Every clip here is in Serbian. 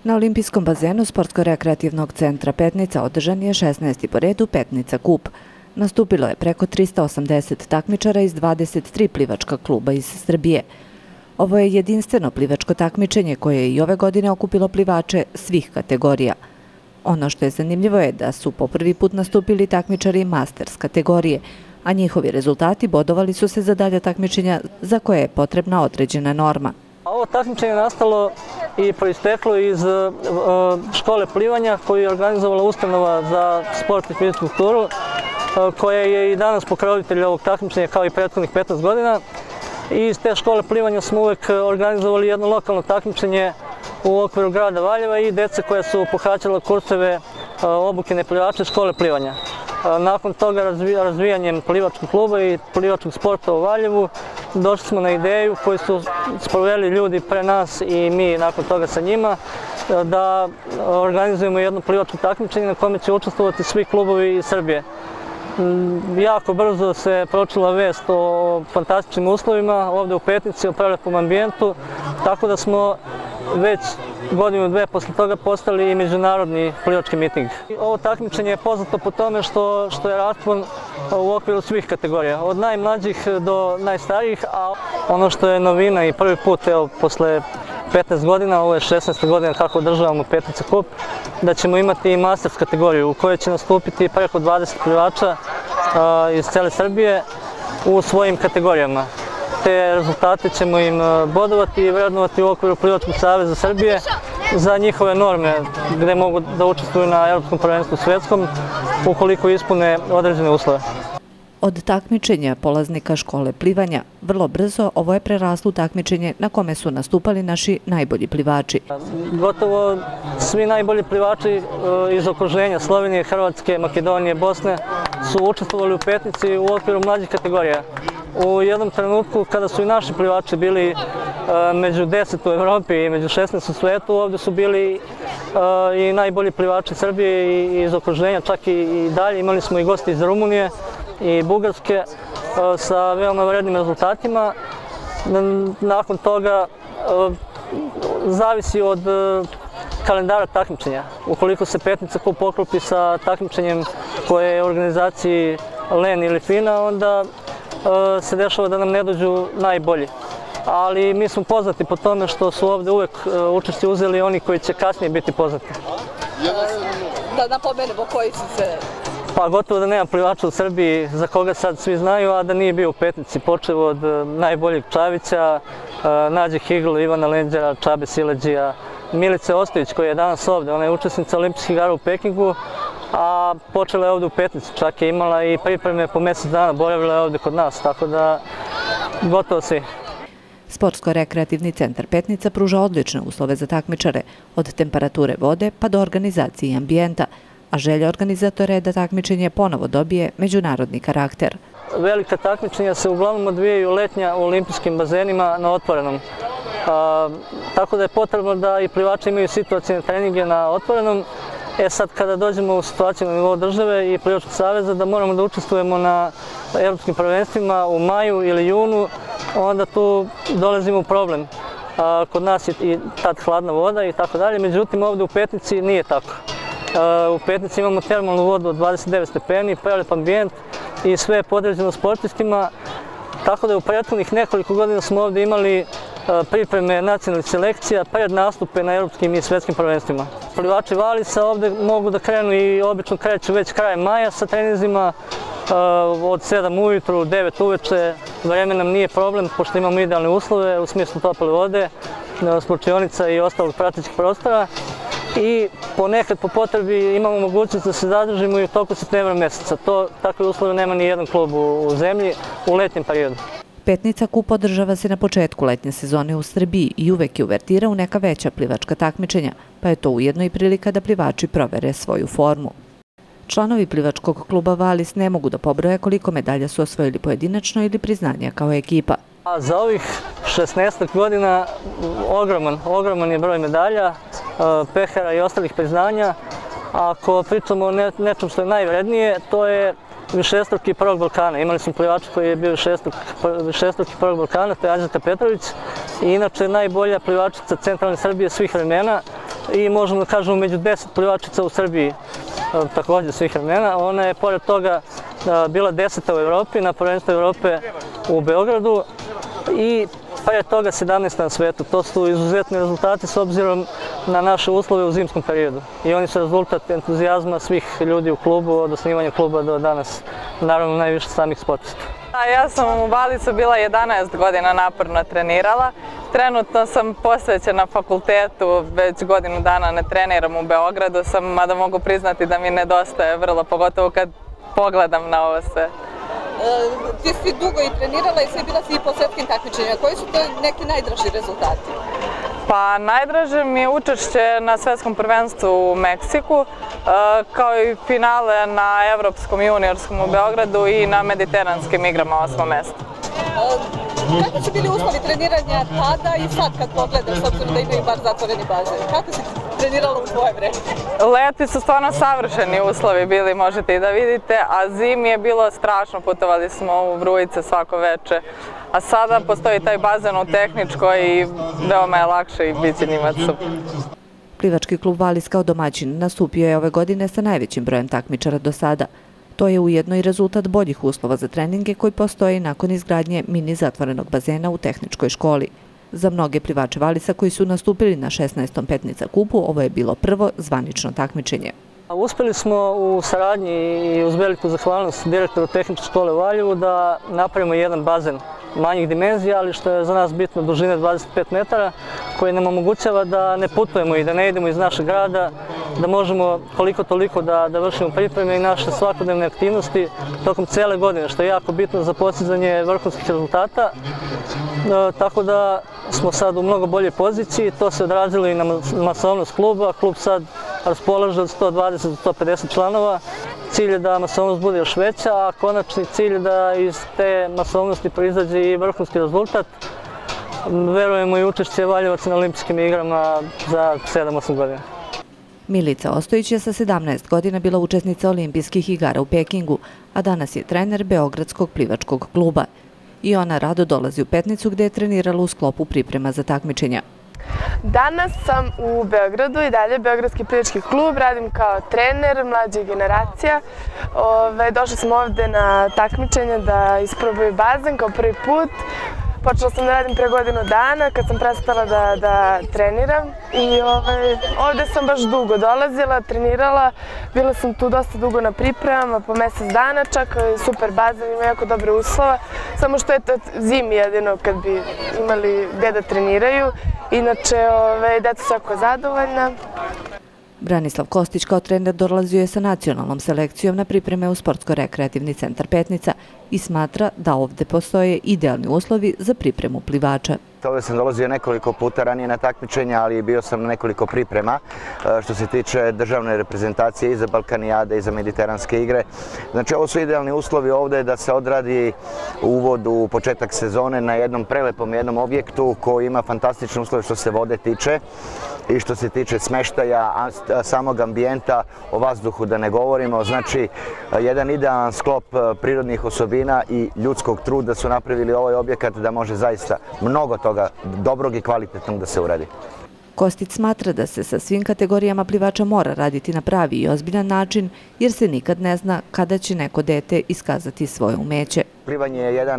Na olimpijskom bazenu Sportsko-rekreativnog centra Petnica održan je 16. po redu Petnica kup. Nastupilo je preko 380 takmičara iz 23 plivačka kluba iz Srbije. Ovo je jedinstveno plivačko takmičenje koje je i ove godine okupilo plivače svih kategorija. Ono što je zanimljivo je da su po prvi put nastupili takmičari Masters kategorije, a njihovi rezultati bodovali su se za dalja takmičenja za koje je potrebna određena norma. Ovo takmičenje je nastalo i proisteklo iz škole plivanja koju je organizovala ustanova za sport i fizičku kulturu, koja je i danas pokrovitelj ovog takmičenja kao i prethodnih 15 godina. I iz te škole plivanja smo uvek organizovali jedno lokalno takmičenje u okviru grada Valjeva i dece koja su pohađala kurseve obuke neplivača škole plivanja. Nakon toga razvijanjem plivačkog kluba i plivačkog sporta u Valjevu došli smo na ideju koju su sproveli ljudi pre nas i mi nakon toga sa njima da organizujemo jedno plivačko takmičenje na kome će učestvovati svi klubovi iz Srbije. Jako brzo se pročula vest o fantastičnim uslovima ovde u Petnici, o prelepom ambijentu, tako da smo već godinu, dve posle toga postali i međunarodni plivački miting. Ovo takmičenje je poznato po tome što je raspon u okviru svih kategorija, od najmlađih do najstarijih, a ono što je novina i prvi put, evo, posle 15 godina, ovo je 16. godina kako održavamo Petnica kup, da ćemo imati i Masters kategoriju u kojoj će nastupiti preko 20 plivača iz cele Srbije u svojim kategorijama. Te rezultate ćemo im bodovati i vrednovati u okviru Plivačkog saveza Srbije za njihove norme gde mogu da učestvuju na Evropskom prvenstvu svetskom ukoliko ispune određene uslove. Od takmičenja polaznika škole plivanja, vrlo brzo ovo je preraslo u takmičenje na kome su nastupali naši najbolji plivači. Gotovo svi najbolji plivači iz okruženja Slovenije, Hrvatske, Makedonije, Bosne su učestvovali u Petnici u okviru mlađih kategorija. U jednom trenutku kada su i naši plivači bili među 10 u Evropi i među 16 u svetu, ovde su bili i najbolji plivači Srbije i iz okruženja, čak i dalje. Imali smo i gosti iz Rumunije i Bugarske sa veoma vrednim rezultatima. Nakon toga zavisi od kalendara takmičenja. Ukoliko se Petnica kup poklopi sa takmičenjem koje je u organizaciji LEN ili FINA, onda se dešava da nam ne dođu najbolji. Ali mi smo poznati po tome što su ovde uvek učešće uzeli oni koji će kasnije biti poznati. Da napomenemo koji su se... Pa gotovo da nema plivača u Srbiji za koga sad svi znaju, a da nije bio u Petnici, počev od najboljeg Čavića, Nađe Higl, Ivana Lenđera, Čabe Sileđija, Milice Ostojić koja je danas ovde, ona je učesnica olimpijskih igara u Pekingu, a počela je ovde u Petnici, čak je imala i pripreme po mesec dana, boravila je ovde kod nas, tako da gotovo svi. Sportsko-rekreativni centar Petnica pruža odlične uslove za takmičare, od temperature vode pa do organizacije i ambijenta, a želja organizatora je da takmičenje ponovo dobije međunarodni karakter. Velika takmičenja se uglavnom odvijaju letnja u olimpijskim bazenima na otvorenom. Tako da je potrebno da i plivači imaju situacijne treninge na otvorenom. Sad kada dođemo u situaciju na nivou države i Plivačkog saveza da moramo da učestvujemo na evropskim prvenstvima u maju ili junu, onda tu dolazimo u problem. Kod nas je i tad hladna voda i tako dalje, međutim ovde u Petnici nije tako. U Petnici imamo termalnu vodu od 29 stepeni, prelep ambijent i sve je podređeno sportistima, tako da u prethodnih nekoliko godina smo ovde imali pripreme nacionalnih selekcija pred nastupe na evropskim i svetskim prvenstvima. Plivači Valisa ovde mogu da krenu i obično kreću već krajem maja sa treninzima od 7 ujutru, 9 uveče. Vreme nam nije problem pošto imamo idealne uslove u smislu tople vode, sporčionica i ostalog pratećih prostora. I ponekad po potrebi imamo mogućnost da se zadržimo i u toku septembra meseca. Takve uslove nema ni jedan klub u zemlji u letnjem periodu. Petnica kup održava se na početku letnje sezone u Srbiji i uvek je uvertira u neka veća plivačka takmičenja, pa je to ujedno i prilika da plivači provere svoju formu. Članovi plivačkog kluba Valis ne mogu da pobroje koliko medalja su osvojili pojedinačno ili priznanja kao ekipa. Za ovih 16 godina ogroman je broj medalja, pehara i ostalih priznanja. Ako pričamo o nečem što je najvrednije, to je višestruki prvog Balkana. Imali smo plivača koji je bio višestruki prvog Balkana, to je Anđelka Petrović. I inače najbolja plivačica centralne Srbije svih vremena i možemo da kažemo među 10 plivačica u Srbiji takođe svih vremena. Ona je pored toga bila 10. u Evropi, na prvenstvu Evrope u Beogradu i pre toga 17. na svetu. To su izuzetni rezultati s obzirom na naše uslove u zimskom periodu. I oni su rezultat entuzijazma svih ljudi u klubu, od osnivanja kluba do danas, naravno najviše samih sportista. Ja sam u Balicu bila 11 godina naporno trenirala. Trenutno sam posvećena fakultetu, već godinu dana ne treniram u Beogradu, mada mogu priznati da mi nedostaje vrlo, pogotovo kad pogledam na ovo sve. Ti si dugo i trenirala i sve bila si i po svetskim takmičenjima. Koji su to neki najdraži rezultati? Pa najdraže mi je učešće na svetskom prvenstvu u Meksiku, kao i finale na Evropskom juniorskom u Beogradu i na mediteranskim igrama 8. mesto. Kako su bili uslovi treniranja tada i sad kad pogledaš, s obzirom da imaju bar zatvoreni bazen? Kako si trenirala u tvoje vreme? Leti su stvarno savršeni uslovi bili, možete i da vidite, a zimi je bilo strašno, putovali smo u Vrujice svako veče. A sada postoji taj bazen u tehničkoj i veoma je lakše i bit će njima super. Plivački klub Valis kao domaćin nastupio je ove godine sa najvećim brojem takmičara do sada. To je ujedno i rezultat boljih uslova za treninge koji postoje nakon izgradnje mini zatvorenog bazena u tehničkoj školi. Za mnoge plivače Valisa koji su nastupili na 16. Petnica kupu, ovo je bilo prvo zvanično takmičenje. Uspeli smo u saradnji i uz veliku zahvalnost direktoru tehničke škole u Valjevu da napravimo jedan bazen manjih dimenzija, ali što je za nas bitno dužine 25 metara, koji nam omogućava da ne putujemo i da ne idemo iz našeg grada, da možemo koliko toliko da vršimo pripreme i naše svakodnevne aktivnosti tokom cele godine, što je jako bitno za postizanje vrhunskih rezultata. Tako da smo sad u mnogo boljoj poziciji, to se odrazilo i na masovnost kluba. Klub sad raspolaže od 120 do 150 članova. Cilj je da masovnost bude još veća, a konačni cilj je da iz te masovnosti proizađe i vrhunski rezultat. Verujemo i učešće Valjevaca na olimpijskim igrama za 7-8 godina. Milica Ostojić je sa 17 godina bila učesnica olimpijskih igara u Pekingu, a danas je trener Beogradskog plivačkog kluba. I ona rado dolazi u Petnicu gde je trenirala u sklopu priprema za takmičenja. Danas sam u Beogradu i dalje Beogradski plivački klub, radim kao trener mlađih generacija. Došla sam ovde na takmičenje da isprobaju bazen kao prvi put. Počela sam da radim pre godinu dana kad sam prestala da treniram i ovde sam baš dugo dolazila, trenirala. Bila sam tu dosta dugo na pripremama, po mesec dana čak, super bazen, ima jako dobre uslova. Samo što je to zimi jedino kad bi imali gde da treniraju. Inače, deca su jako zadovoljna. Branislav Kostić kao trener dolazio je sa nacionalnom selekcijom na pripreme u Sportsko-rekreativni centar Petnica i smatra da ovde postoje idealni uslovi za pripremu plivača. Ovdje sam dolazio nekoliko puta ranije na takmičenja, ali bio sam na nekoliko priprema što se tiče državne reprezentacije i za Balkanijade i za mediteranske igre. Znači, ovo su idealni uslovi ovdje da se odradi uvod u početak sezone na jednom prelepom objektu koji ima fantastične uslove što se vode tiče i što se tiče smeštaja, samog ambijenta, o vazduhu da ne govorimo. Znači, jedan idealan sklop prirodnih osobina i ljudskog truda su napravili ovaj objekat da može zaista mnogo toga dobrog i kvalitetnog da se uradi. Kostić smatra da se sa svim kategorijama plivača mora raditi na pravi i ozbiljan način, jer se nikad ne zna kada će neko dete iskazati svoje umeće. Plivanje je jedan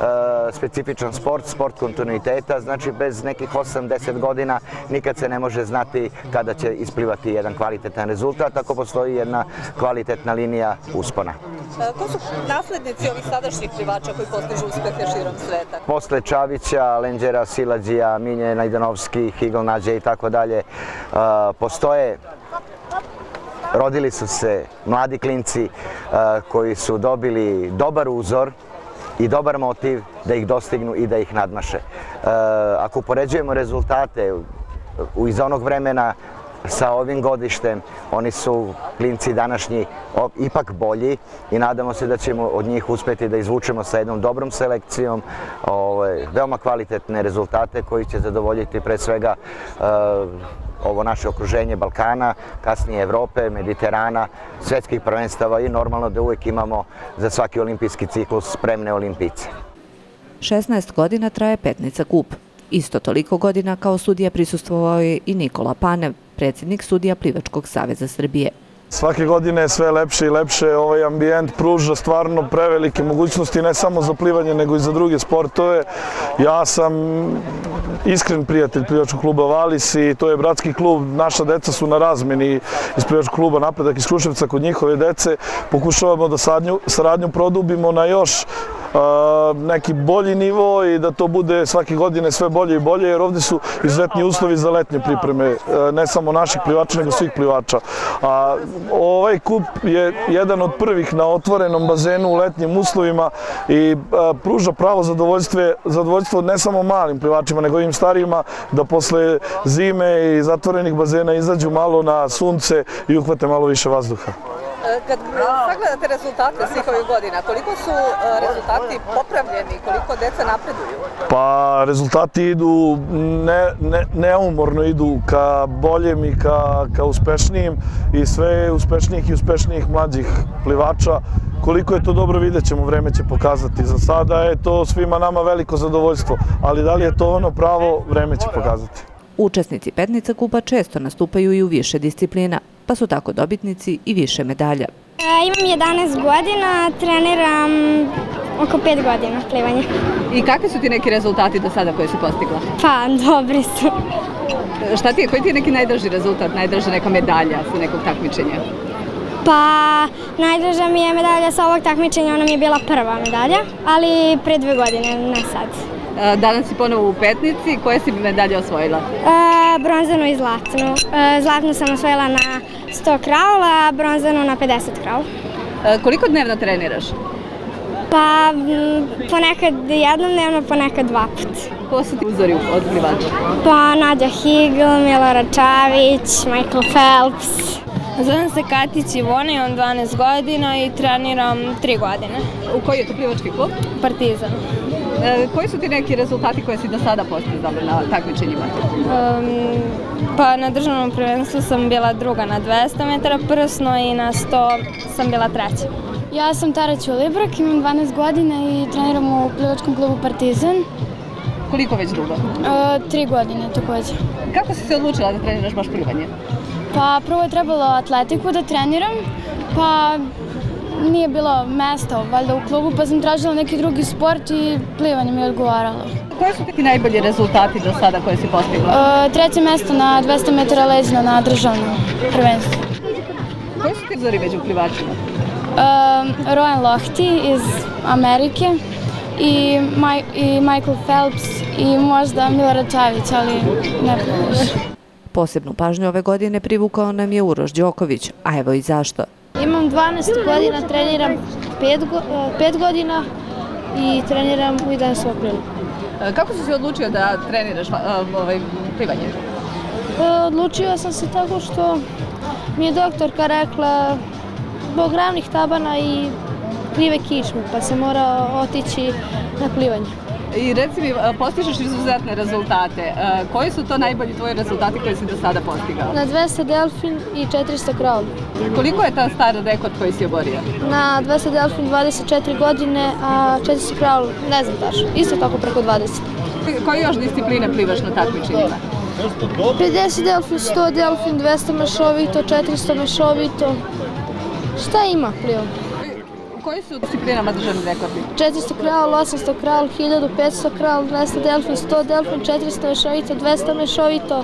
specifičan sport, sport kontinuiteta, znači bez nekih 8-10 godina nikad se ne može znati kada će isplivati jedan kvalitetan rezultat, ako postoji jedna kvalitetna linija uspona. Ko su naslednici ovih sadašnjih plivača koji postižu uspehe širom sveta? Posle Čavića, Lenđera, Silađija, Minje Najdanovski, Higl Nađe i tako dalje, postoje, rodili su se mladi klinci koji su dobili dobar uzor i dobar motiv da ih dostignu i da ih nadmaše. Ako upoređujemo rezultate iz onog vremena sa ovim godištem, oni su klinci današnji ipak bolji i nadamo se da ćemo od njih uspeti da izvučemo sa jednom dobrom selekcijom veoma kvalitetne rezultate koji će zadovoljiti pre svega ovo naše okruženje Balkana, kasnije Evrope, Mediterana, svetskih prvenstava i normalno da uvijek imamo za svaki olimpijski ciklus spremne olimpijce. 16 godina traje Petnica kup. Isto toliko godina kao sudija prisustvovao je i Nikola Panev, predsjednik sudija Plivačkog saveza Srbije. Svake godine je sve lepše i lepše, ovaj ambijent pruža stvarno prevelike mogućnosti ne samo za plivanje nego i za druge sportove. Ja sam iskren prijatelj Plivačkog kluba Valis i to je bratski klub, naša deca su na razmeni iz Plivačkog kluba Napredak iz Kruševca kod njihove dece. Pokušavamo da saradnju produbimo na još neki bolji nivo i da to bude svake godine sve bolje i bolje, jer ovdje su izuzetni uslovi za letnje pripreme, ne samo naših plivača nego svih plivača. A ovaj kup je jedan od prvih na otvorenom bazenu u letnjim uslovima i pruža pravo zadovoljstvo ne samo malim plivačima nego i im starijima da posle zime i zatvorenih bazena izađu malo na sunce i uhvate malo više vazduha. Kad sagledate rezultate svih ovih godina, koliko su rezultati popravljeni, koliko deca napreduju? Pa rezultati idu, neumorno idu ka boljem i ka uspešnijim i sve uspešnijih mlađih plivača. Koliko je to dobro vidjet ćemo, vreme će pokazati. Za sada je to svima nama veliko zadovoljstvo, ali da li je to ono pravo, vreme će pokazati. Učesnici Petnica kupa često nastupaju i u više disciplina, pa su tako dobitnici i više medalja. Imam 11 godina, treniram oko 5 godina plivanje. I kakvi su ti neki rezultati do sada koje si postigla? Pa, dobri su. Koji ti je neki najdraži rezultat, najdraža neka medalja sa nekog takmičenja? Pa, najdraža mi je medalja sa ovog takmičenja, ona mi je bila prva medalja, ali pre 2 godine, ne sad. Danas si ponovo u Petnici, koje si medalje osvojila? Bronzanu i zlatnu. Zlatnu sam osvojila na 100 kraul, a bronzanu na 50 kraul. Koliko dnevno treniraš? Pa, ponekad jednom dnevno, ponekad 2 put. Ko su ti uzori od plivača? Pa, Nađa Higl, Milorad Čavić, Michael Phelps. Zovem se Katić Ivona, imam 12 godina i treniram 3 godine. U koji je to plivački klub? Partizan. Koji su ti neki rezultati koje si do sada postizala na takmičenjima? Pa na državnom prvenstvu sam bila druga na 200 metara prsno i na 100 sam bila treća. Ja sam Tara Ćulibrak, imam 12 godina i treniram u plivačkom klubu Partizan. Koliko već dugo? 3 godine također. Kako si se odlučila da treniraš baš plivanje? Pa prvo je trebalo atletiku da treniram, pa nije bilo mesta valjda u klubu, pa sam tražila neki drugi sport i plivanje mi je odgovaralo. Koji su ti najbolji rezultati do sada koje si postigla? 3. mesto na 200 metara leđno na državnom prvenstvu. Koji su ti uzori među plivačima? Ryan Lochte iz Amerike i Michael Phelps i možda Milorad Čavić, ali ne previše. Posebnu pažnju ove godine privukao nam je Uroš Đoković, a evo i zašto. Imam 12 godina, treniram 5 godina i treniram u 11. aprilu. Kako si se odlučio da treniraš plivanje? Odlučio sam se tako što mi je doktorka rekla zbog ravnih tabana i krive kičme, pa se mora otići na plivanje. I reci mi, postižeš izuzetne rezultate. Koji su to najbolji tvoji rezultati koje si do sada postigao? Na 200 delfin i 400 kraul. Koliko je to star rekord koji si oborio? Na 200 delfin 24 godine, a 400 kraul ne znam tačno. Isto tako preko 20. Koje još discipline plivaš na takmičenjima? 50 delfin, 100 delfin, 200 mešovito, 400 mešovito. Šta ima plivam? U kojim su disciplinama državni rekordi? 400 kraul, 800 kraul, 1500 kraul, 200 delfin, 100 delfin, 400 mešovito, 200 mešovito,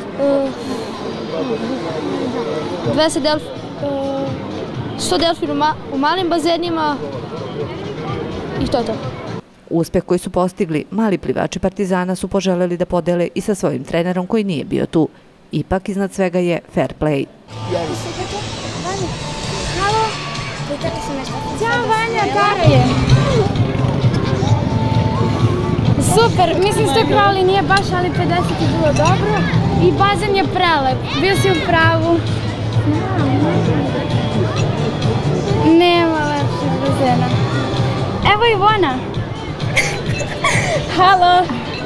200 delfin, 100 delfin u malim bazenima i to je to. Uspeh koji su postigli, mali plivači Partizana su poželeli da podele i sa svojim trenerom koji nije bio tu. Ipak iznad svega je fair play. Ćao Vanja, Tara je. Super, mislim 100 krauli nije baš, ali 50 je bilo dobro i bazen je prelep, bio si u pravu. Nema lepšeg bazena. Evo Ivona. Halo.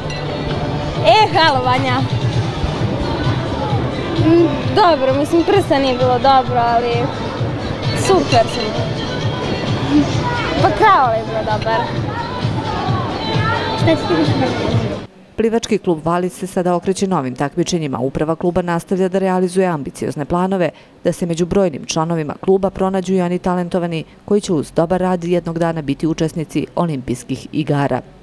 Halo Vanja. Dobro, mislim prsa nije bilo dobro, ali super sam. Pa kraul je bilo dobar. Šta ti više? Plivački klub Valis se sada okreće novim takmičenjima. Uprava kluba nastavlja da realizuje ambiciozne planove, da se među brojnim članovima kluba pronađu i oni talentovani koji će uz dobar rad jednog dana biti učesnici olimpijskih igara.